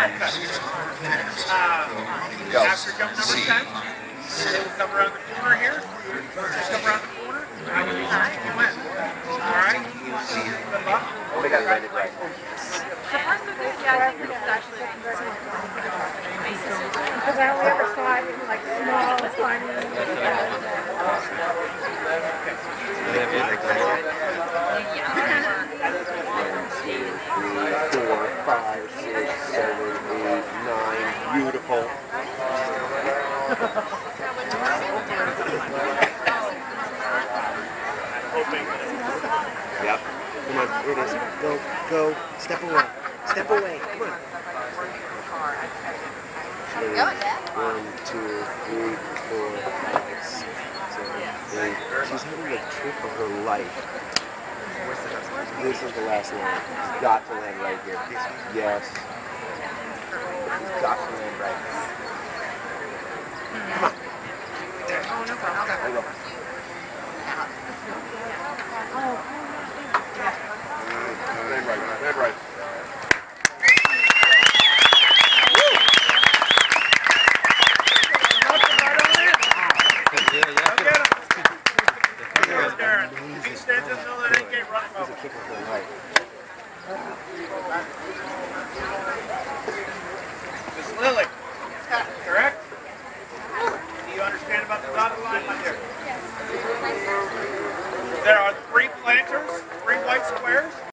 After jump number 10, they will come around the corner here. Just come around the corner. I will you win. Alright? Good luck. Oh, we got it right. So far so good. Yeah, I think this is actually because I only ever saw it in like small, tiny. 4, 5, 6, 7, 8, 9. Beautiful. Yep. Come on, here it is. Go, go. Step away. Step away. Come on. 1, 2, 3, 4, 5, 6, 7, 8. She's having the trip of her life. This is the last line. You've got to land right here. Yes. You've got to land right here. Come on. There. Oh, no problem. There you go. Land right. Land right.